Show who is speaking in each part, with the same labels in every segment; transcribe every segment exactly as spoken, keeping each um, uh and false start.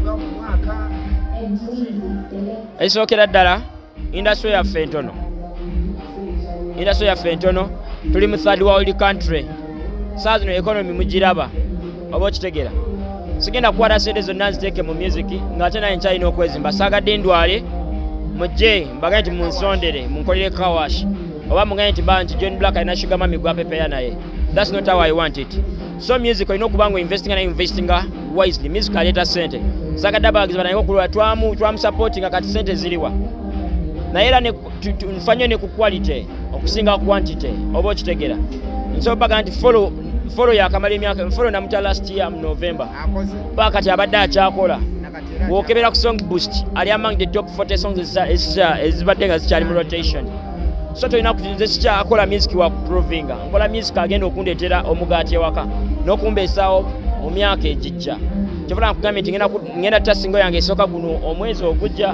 Speaker 1: Ekisookera ddala industry yaffe entono industry yaffe entono tuli mu third world country saa zino economy mugiraba oba okitegeera sigenda kukwata sente zonna nziteeke mu music ng'ate naye nkyalina okwezimba saagadde ndwale mujje mbaga nti munsondere munkolere kawash oba mugaye nti banji John Blaq alina sugar mami gwa pepeya naye. That's not how I want it. So music olina okuba nga investing na investing wisely. Music aleta sente saagadde abawagizi banaye okulwa twamu twamu supporting kati sente ziriwa naye era nfanye ne ku quality okusinga quantity oba okitegeera nso baga nti follow follow yakamala emyaka follow namuta last year mu November paka kati abadde akyakola wokebera ku song boost ali among the top forty songs ezibadde nga zikyali mu rotation so tolina kuzikya akola music wa provinga nkola music agenda okundeetera omugaati ewaka n'okumbeesaawo mu myaka egijja kyobula nkugambye nti ngenda ta singo yange esooka guno omwezi ogujja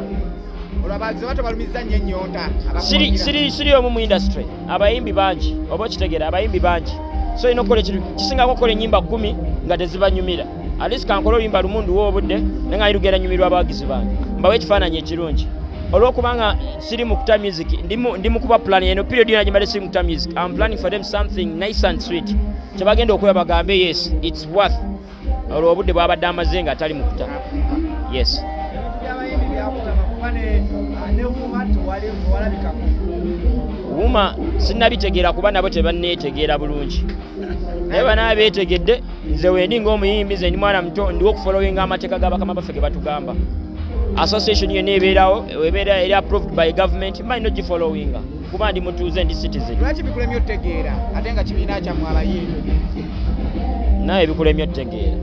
Speaker 1: siri omu mu industry abayimbi bangi oba okitegeera abayimbi bangi so ino kole kisingako kola ennyimba kumi nga tezibanyumira at least kankola oluyimba lumu nduwa obudde naye nga lugenda nyumirwa abawagizi bange mbawe ekifaananyi ekirungi olw'okubanga siri mu kuta music ndi mu kuba plan eno period yona gimbadde siri mu kuta music I'm planning for them something nice and sweet kyebagenda okuba bagambe yes it's worth olwo obudde bwabadde amaze nga atali mu kuta yes Wuma sinnabitegeera kuba nabo tebanneetegeera bulungi naye banaaba beetegedde nze wendi ng'omuyimbi ze ndi mwana muto ndiwo okufollowinga amateeka ga bakama baffe ge batugamba association yonna ebeerawo ebeera eri approved by government mba nina ogifollowinga kuba ndi mutuuze ndi citizen
Speaker 2: lwaki bikulemye otutegeera ate nga kibiina kyammwe abayimbi
Speaker 1: naye bikulemye otutegeera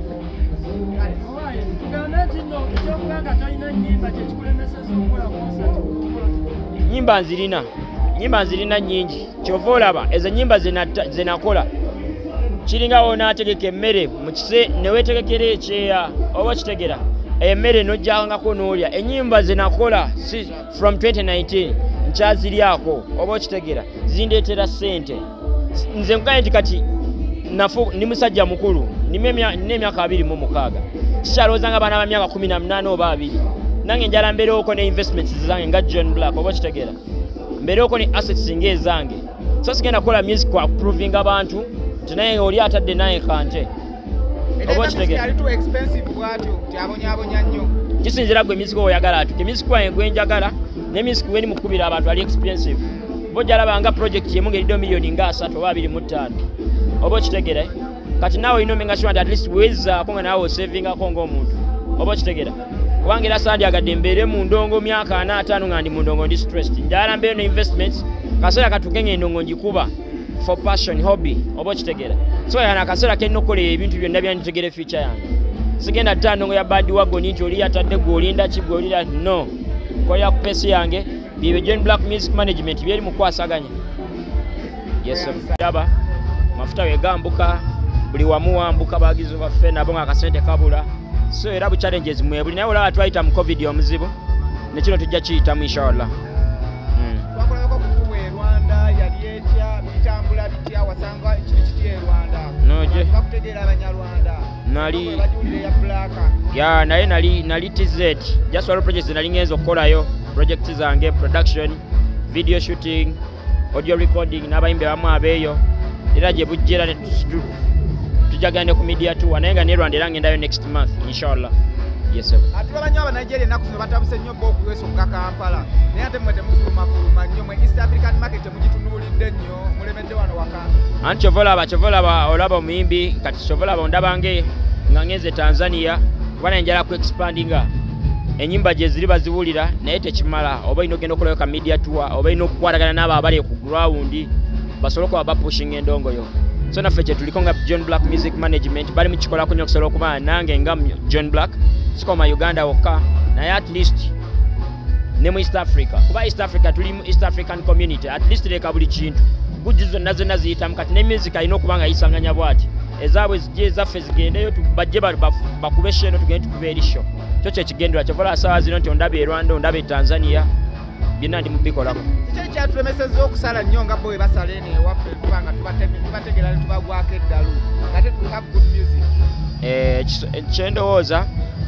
Speaker 1: nyimba nzirina nyimba nzirina nyingi kyova olaba ezo nyimba zenakola kiringawo n'ategeka emmere mukise neweetegekera ekyeya oba kitegera emmere nojjangako n'olya ennyimba zenakola from twenty nineteen nkyaziryako oba okitegera zindeetera ssente nze nkugaye nti kati nafu ndi musajja mukulu nina emyaka abiri mu mukaaga kikyalowooza nga abaana ba myaka kumi na munaana oba abiri nange njala mbeerewoko ne investments zange nga John Blaq oba kitegeera mbeerewoko ne assets ng'ezange so sigenda kukola music kwa proving abantu nti naye oli atadde naye kante oba kitegeera kisinzira gwe music oyagala atuke music wange gwe njagala ne music weni mukubira abantu ali expensive bojalabanga project yemu ng'eriddewo miliyoni nga asatu oba abiri mu ttaano oba kitegeera kati naawe olina omenga sure at least wezaako nga naawe osavingako ng'omuntu oba kitegeera kubanga era sandyagadde mbeere mu ndongo myaka ana ataano nga ndi mu ndongo ndi stressed njala mbeere ne investments kaseera katuke ng'endongo ngikuba for passion hobby oba kitegeera so yana akaseera kenina okukola ebintu byonna byanditegere future yange sigenda tta ndongo ya bandi wagoni nti oli yatadde gwe olinda ki gwe olira no kolera ku pesi yange byebyo John Blaq Music Management byeri mu kwasaganya yes aba mafuta wegambuka buli wamu wambuka bagizi baffe nabo nga akasente kabula so era bu challenges mwe buli naye olaba twayita mu covid omuzibu ne kino tujja kiyitamu inshallah
Speaker 2: twakolako kukumu e Rwanda yali etya bitambula bitya wasanga ekiri kiti e Rwanda
Speaker 1: noje
Speaker 2: bakutegeera abanyarwanda
Speaker 1: nali
Speaker 2: bajulire ya Blaq
Speaker 1: ya naye nali nali T Z just one project nali ngenzo okolayo project zange production video shooting audio recording n'abayimbi bamu abeeyo era gye bujjera ne tujagane ku media tour naye nga ne Rwanda era ngendayo next month inshallah yes sir
Speaker 2: atulabanyo aba Nigeria naku zino batabuse nnyo boku yeso ka Kampala naye ate mwete mufuluma fuluma nnyo mwe East African market mugitunulidde nnyo mulemedde wano waka anti chovola
Speaker 1: ba chovola ba olaba omuyimbi kati chovola ba ondabange nga ngeze Tanzania kubana njala ku expandinga enyimba gye ziri baziwulira naye tekimala oba ino genda okolayo ka media tour oba ino okukwatagana n'abo abali ku ground basobola okuba bapushing endongo yo so naffe kye tuliko nga John Blaq Music Management bali mukikolako nnyo okusobola okuba nange nga John Blaq sikoma Uganda wokka naye at least ne mu East Africa kuba East Africa tuli mu East African community at least leka buli kintu gujji zonna zonna ziyitamu kati ne music alina okuba nga yisanganya bwati ezaabwe zijje ezaffe zigendeyo bajje bakube sheno tugende tukube erisho kyo kyekigendera kyovola saawa zino nti ondaba e Rwanda ondaba e Tanzania byonna ndi mubikolako
Speaker 2: kiki kyatulemesezza okusala nnyo nga bowe basala eno ewaffe tubanga tubategera ne tubagwako eddalu ate we have good music
Speaker 1: kyendowooza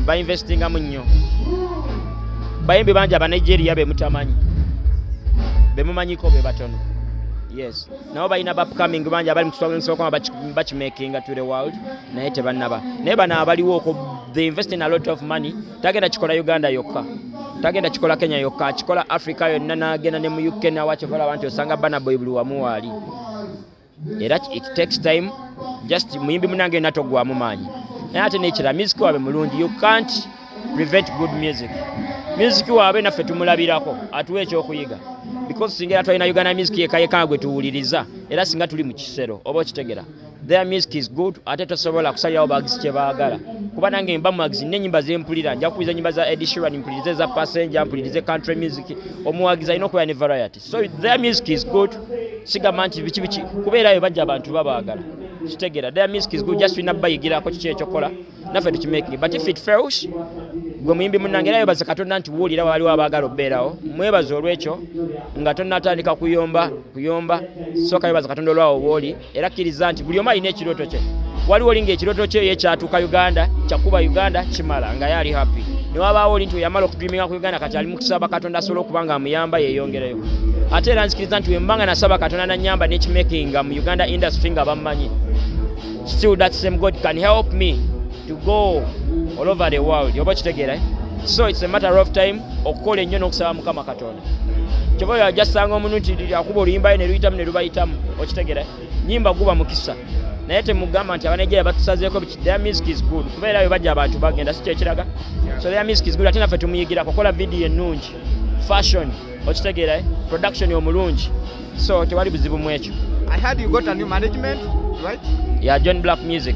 Speaker 1: ba investinga munyo bayimbi banja aba Nigeria be mutamanyi be mumanyiko be batono yes nabo bayina ba upcoming banja bali mutwanga nsoko bachi making to the world naye tebanaba naye bana abaliwo ko they invest in a lot of money tagenda chikola Uganda yokka tagenda chikola Kenya yokka chikola Africa yonna nagenda ne mu U K na wachovala abantu osanga bana boy bulu wamuwali era it takes time just muyimbi munange natogwa mu manyi naye ate nekira music wabe mulungi you can't prevent good music music wabe naffe tumulabirako atuwe ekyokuyiga because singa twalina Uganda music yekayeka gwe tuwuliriza era singa tuli mu kisero oba okitegera their music is good ate tosobola kusalirawo bagisi kye baagala kuba nange mba mu magazine n'ennyimba zempulira nja kuwuliza ennyimba za Ed Sheeran mpulirize za Passenger mpulirize country music omuwagizi alina okubeera ne variety so their music is good sigamba nti biki biki kubeerayo bajja abantu babaagala kitegera their music is good just tulina bayigirako kiki ekyokola naffe tukimaking but if it fails gwe muyimbi munange era yebaza Katonda nti wuulira waliwo abaagala obbeerawo mwebaza olw'ekyo nga tonnatandika kuyomba kuyomba sooka yebaza Katonda olwawo wooli era kkiriza nti buli omu alina ekirooto kye waliwo olinga ekirooto kye yekyatuuka Uganda kyakuba Uganda kimala nga yali happy ne wabaawo oli nti yamala okudreaminga ku Uganda kati ali mu kusaba Katonda asobola okuba nga amuyamba yeeyongereyo ate era nzikiriza nti wembanga nasaba Katonda nanyamba n'ekimakinga mu Uganda industry nga bammanyi still that same God can help me to go all over the world yoba kitegera eh? So it's a matter of time okukola ennyo n'okusaba Mukama Katonda kyoboyo ajasanga omuntu nti akuba oluyimba ne luyitamu ne lubayitamu okitegera nyimba guba mukisa naye temugamba nti abanejeya batusazeeko their music is good kubeera yo bajja abantu bagenda si kyekiraga so their music is good ate naffe tumuyigira kukola video ennungi fashion okitegera eh? Production omulungi so tewali buzibu mu ekyo.
Speaker 2: I heard you got a new management right?
Speaker 1: Yeah, John Blaq Music.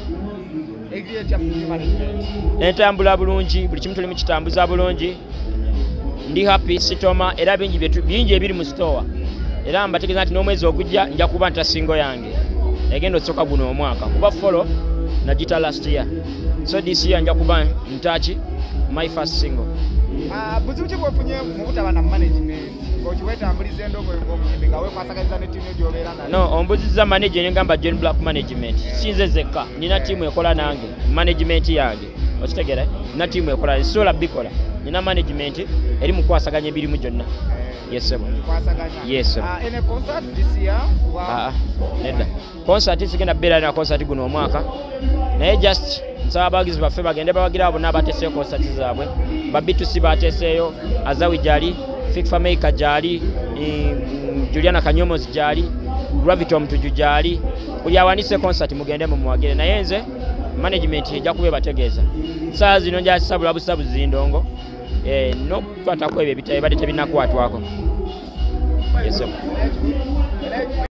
Speaker 1: Entambula bulungi buli kimu tuli mu kitambuza bulungi ndi happy sitoma era bingi byetu bingi ebiri mu store era mbategeeza nti n'omwezi ogujja nja kuba nta single yange egendo soka guno omwaka kuba follow na jita last year so this year nja kuba ntachi my first single.
Speaker 2: Ah, buzibu ki bwofunye mu butaba na management okiwetambuliza endongo ng'omuyimbi nga wekwasagaliza ne tiimu gy'obeera nayo?
Speaker 1: No, ombuziza manager ne ngamba John Blaq Management sinze zekka nina tiimu ekola nange management yange okitegera nina tiimu ekola sola bikola nina management eri mu kwasaganya emirimu gyonna. Yes sir. Yes sir.
Speaker 2: Ah, in a concert this year? Wow.
Speaker 1: Ah, nedda concert sigenda beera na concert guno omwaka naye just nsaba abawagizi baffe bagende bawagira abo n'abateeseyo concert zaabwe babitusi bateeseyo Azawi gyali Fikfa Maker gyali Juliana Kanyomozi gyali Gravity Omutuju gyali buli awanise concert mugende mu muwagire naye nze management ejja kuba ebategeeza saa zino nja sabula busabu zindongo eh n'okukwatako ebyo ebitabo badde tebinakwatwako. Yes sir.